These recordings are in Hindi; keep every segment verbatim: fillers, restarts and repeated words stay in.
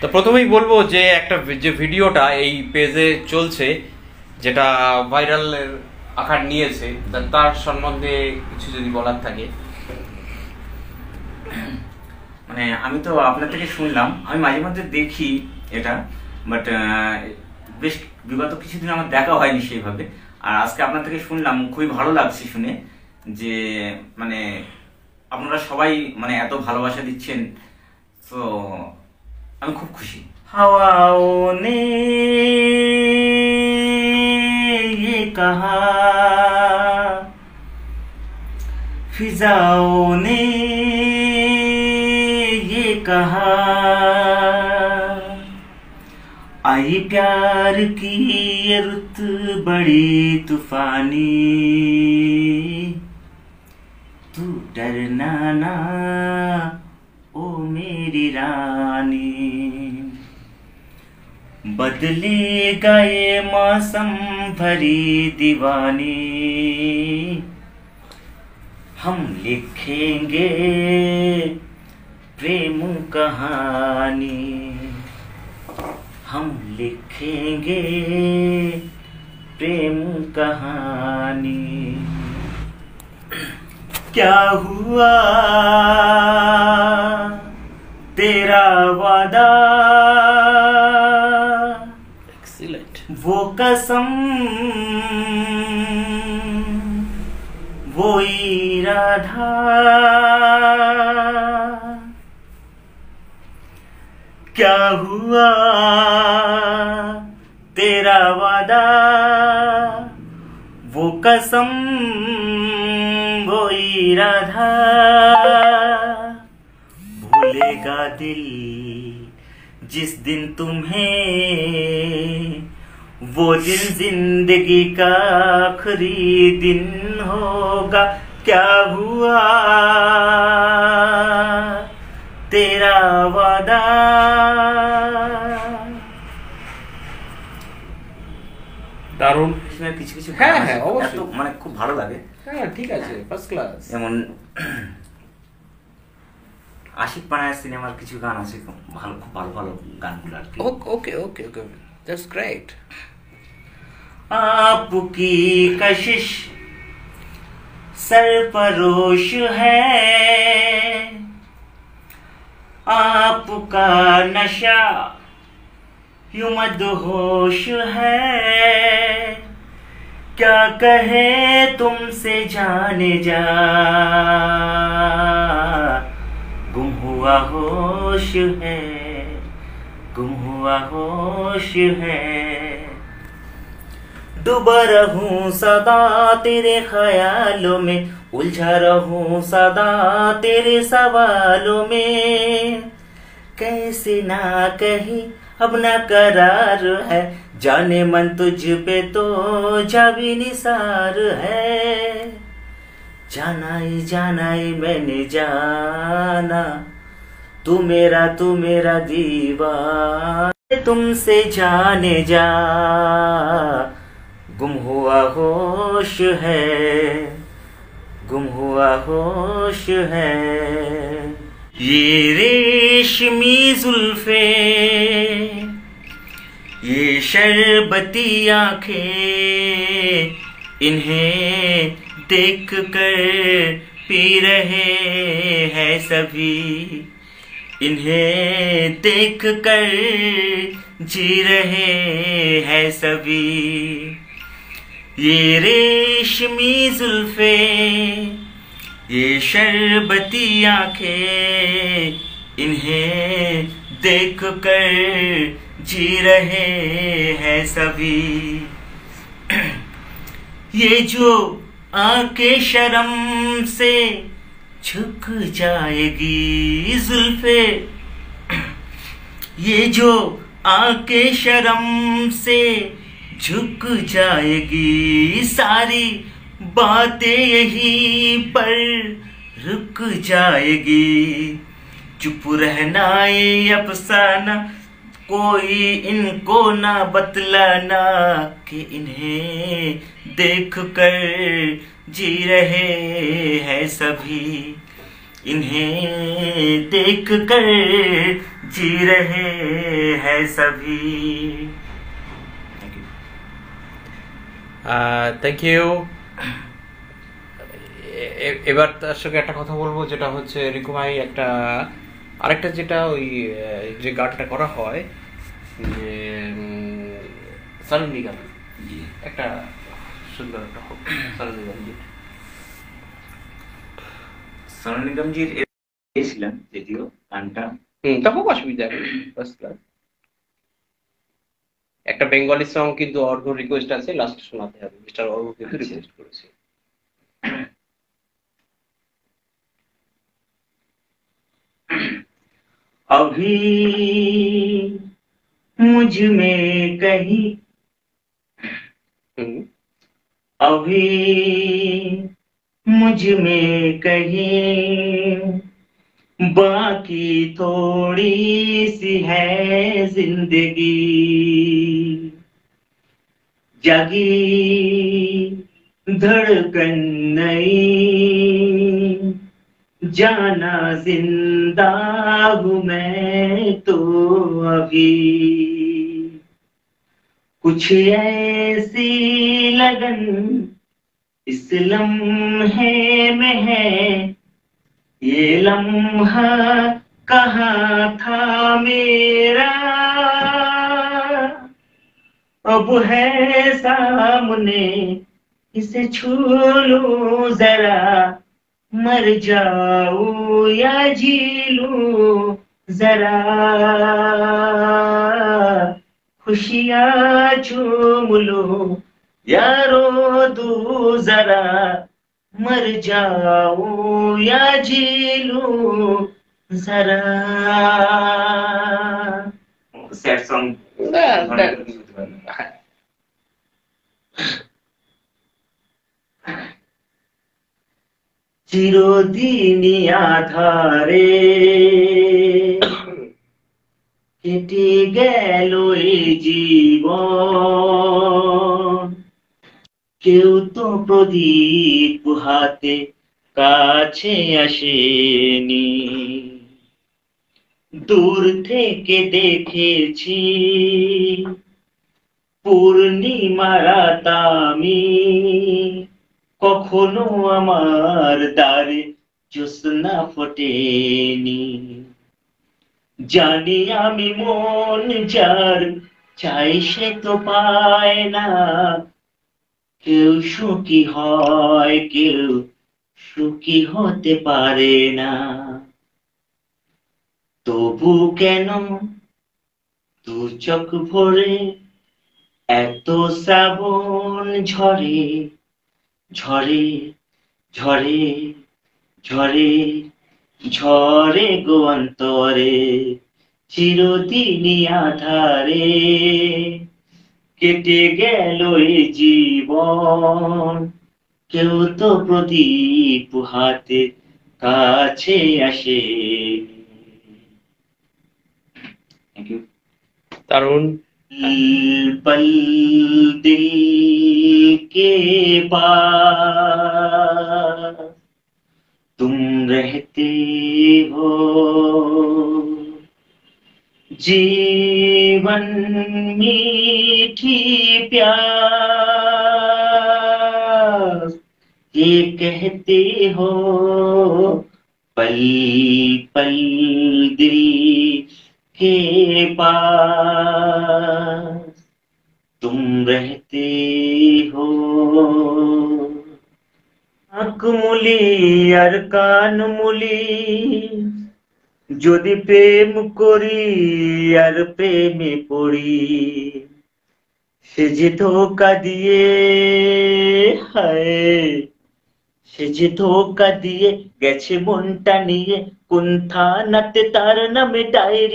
তো প্রথমেই বলবো যে একটা যে ভিডিওটা এই পেজে চলছে যেটা ভাইরালের আকার নিয়েছে তার সম্বন্ধে কিছু যদি বলার থাকে। মানে আমি তো আপনার থেকে শুনলাম, আমি মাঝে মধ্যে দেখি এটা, বাট বেশ বিগত কিছুদিন আমার দেখা হয়নি সেইভাবে। আর আজকে আপনার থেকে শুনলাম, খুবই ভালো লাগছে শুনে যে মানে আপনারা সবাই মানে এত ভালোবাসা দিচ্ছেন, তো আমি খুব খুশি। হাওয়াও নে ये कहा, फिजाओं ने ये कहा, आई प्यार की ये रुत बड़ी तूफानी, तू डरना ना ओ मेरी रानी। बदलेगा ये मौसम भरी दीवानी, हम लिखेंगे प्रेम कहानी, हम लिखेंगे प्रेम कहानी। क्या हुआ तेरा वादा, वो कसम वो इरादा, क्या हुआ तेरा वादा, वो कसम वो इरादा, भूलेगा दिल जिस दिन तुम्हें, वो दिन जिंदगी का आखिरी दिन होगा। क्या हुआ तेरा वादा। দারুণ কিছু কিছু হ্যাঁ হ্যাঁ অবশ্যই মানে খুব ভালো লাগে। হ্যাঁ ঠিক আছে, ফার্স্ট ক্লাস। যেমন আশিক পানায়ের সিনেমার কিছু গান আছে, খুব ভালো খুব ভালো ভালো গানগুলো আর কি। Okay okay okay that's great. आपकी कशिश सरफरोश है, आपका नशा यूं मदहोश है, क्या कहे तुमसे जाने जा, गुम हुआ होश है, गुम हुआ होश है। डूबा रहूं सदा तेरे ख्यालों में, उलझा रहूं सदा तेरे सवालों में, कैसे ना कही अब ना करार है, जाने मन तुझ पे तो जावी निसार है। जाना ही जाना ही मैंने जाना, तू मेरा तू मेरा दीवाना, तुमसे जाने जा, गुम हुआ होश है, गुम हुआ होश है। ये रेशमी जुल्फे, ये शरबती आंखें, इन्हें देख कर पी रहे हैं सभी, इन्हें देख कर जी रहे हैं सभी। ये रेशमी जुल्फे, ये शरबती आंखें, इन्हें देख कर जी रहे हैं सभी। ये जो आंखें शर्म से झुक जाएगी जुल्फे, ये जो आंखें शर्म से झुक जाएगी, सारी बातें यहीं पर रुक जाएगी। चुप रहना ये अफसाना, कोई इनको ना बतलाना, कि इन्हें देख कर जी रहे हैं सभी, इन्हें देख कर जी रहे हैं सभी। Thank you. এবার তার সঙ্গে একটা কথা বলবো, যেটা হচ্ছে রিকু ভাই একটা আরেকটা যেটা ওই যে গানটা করা হয় যে সনু নিগম একটা সুন্দর একটা সনু নিগম সোনু নিগমজির গেছিলাম যদিও গানটা, হুম তা খুব অসুবিধা নেই। একটা বেঙ্গলি সং কিন্তু অর্ঘ রিকোয়েস্ট আছে, লাস্ট শোনাতে হবে, মিস্টার অর্ঘ কিন্তু রিকোয়েস্ট করেছে। अभी मुझ में कहीं अभी मुझ में कहीं बाकी थोड़ी सी है जिंदगी, जागी धड़कन नई, जाना जिंदा हूँ मैं तो अभी, कुछ ऐसी लगन इस लम्हे में है, ये लम्हा कहाँ था मेरा, अब है सामने इसे छू लूं जरा, मर जाऊं या जी लूं जरा, खुशियाँ चूम लूं या रो दूं जरा, मर जाऊं या जी लूं जरा। सैड सॉन्ग চিরদিনই আধারে কেটে গেল এই জীবন, কেউ তো প্রদীপ হাতে কাছে আসেনি, দূর থেকে দেখেছি পূর্ণিমা রাত আমি, কখনো আমার দ্বারে জ্যোৎস্না ফোটেনি, জানি আমি মন যার চাই সে তো পায় না, কেউ সুখী হয় কেউ সুখী হতে পারে না, তবু কেন দু চোখ ভরে এত শ্রাবণ ঝরে, ঝরে ঝরে ঝরে ঝরে গো অন্তরে, চিরদিনই আধারে কেটে গেল এই জীবন, কেউ তো প্রদীপ হাতে কাছে আসে। Thank you. দারুণ। पल दिल के पास तुम रहते हो, जीवन मीठी प्यास ये कहते हो, पल पल दिल के पास तुम रहते हो। आँख मुली আর কান মুলি যদি প্রেম করি আর প্রেমে পড়ি, সে যে ধোকা দিয়ে হায়, সে যে ধোকা দিয়ে গেছে মনটা নিয়ে, কোন থানাতে তার নামে ডায়েরি,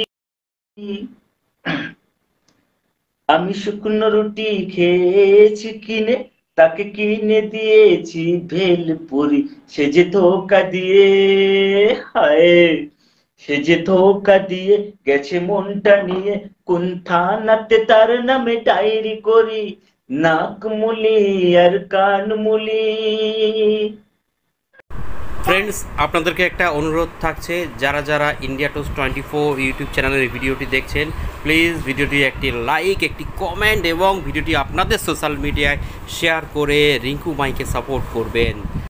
আমি শুকনো রুটি খেয়েছি কিনে, তাকে কিনে দিয়েছি ভেলপুরি, সে যে ধোকা দিয়ে হায়, সে যে ধোকা দিয়ে গেছে মনটা নিয়ে, কোন থানাতে তার নামে ডায়েরি করি, নাক মুলি আর কান মুলি। ফ্রেন্ডস, আপনাদেরকে একটা অনুরোধ থাকছে, যারা যারা India toast twenty four YouTube চ্যানেলের ভিডিওটি দেখছেন, প্লিজ ভিডিওটি একটি লাইক, একটি কমেন্ট এবং ভিডিওটি আপনাদের সোশ্যাল মিডিয়ায় শেয়ার করে রিঙ্কু মাইকে সাপোর্ট করবেন।